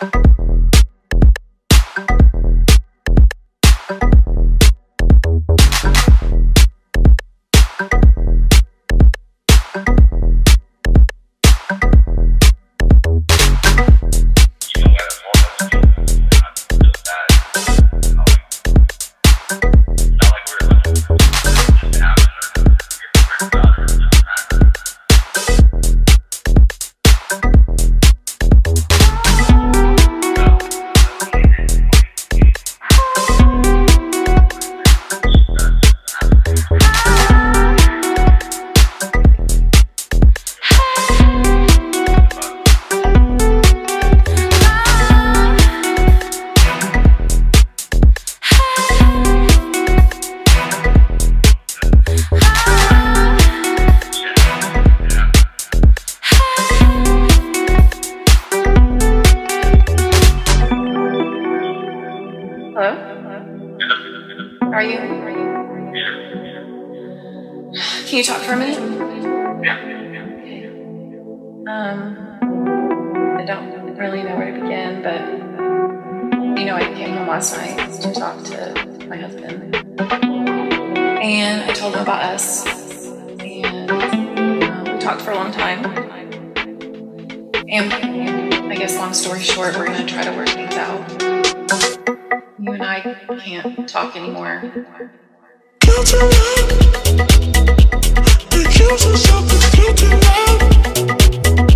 Hello? Are you? Can you talk for a minute? Okay. I don't really know where to begin, but I came home last night to talk to my husband, and I told him about us, and we talked for a long time. And I guess long story short, we're going to try to work things out. You and I can't talk anymore. Guilty love, accuse yourself of guilty love.